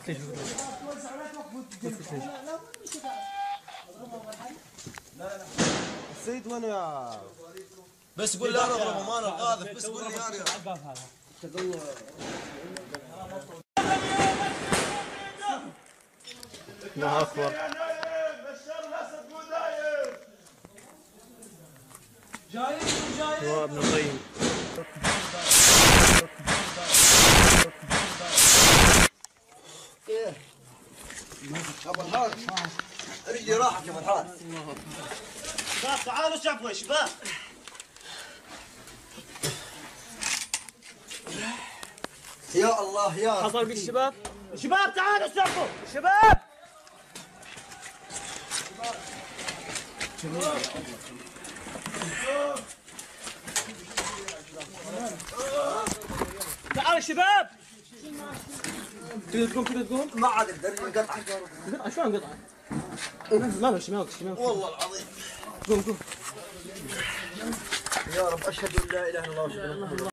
السيد وين يا؟ بس قول لي انا اضربه ما انا القاذف، بس قول لي انا. الله اكبر. هو ابن القيم. ايه ابو الحاج رجلي راحت يا ابو الحاج. شباب تعالوا شعبوا يا شباب. يا الله يا حصل بك الشباب؟ شباب تعالوا شعبوا شباب. تعالوا شباب. تقدر تقوم تقدر تقوم؟ ما عاد اقدر انقطع. انقطع شلون انقطع؟ ما مشي ما مشي. والله العظيم. قوم قوم. يا رب اشهد ان لا اله الا الله واشهد ان محمدا